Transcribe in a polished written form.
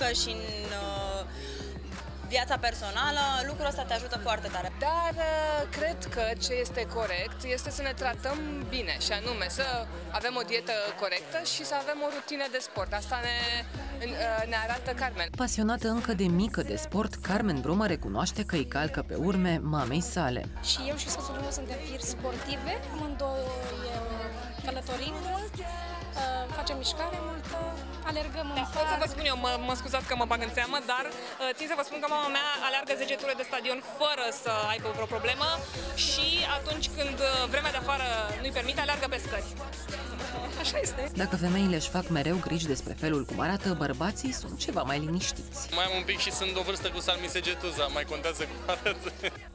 și în viața personală, lucrul ăsta te ajută foarte tare. Dar cred că ce este corect este să ne tratăm bine și anume să avem o dietă corectă și să avem o rutină de sport. Asta ne arată Carmen. Pasionată încă de mică de sport, Carmen Bruma recunoaște că îi calcă pe urme mamei sale. Și eu și soțul meu suntem firi sportive, amândoi călătorim mult, facem mișcare multă, alergăm în parc. Pot să vă spun eu, mă scuzați că mă bag în seamă, dar țin să vă spun că mama mea aleargă 10 ture de stadion fără să aibă vreo problemă și atunci când vremea de afară nu-i permite, aleargă pe scări. Așa este. Dacă femeile își fac mereu griji despre felul cum arată, bărbații sunt ceva mai liniștiți. Mai am un pic și sunt o vârstă cu salmisegetuza, mai contează cum arată.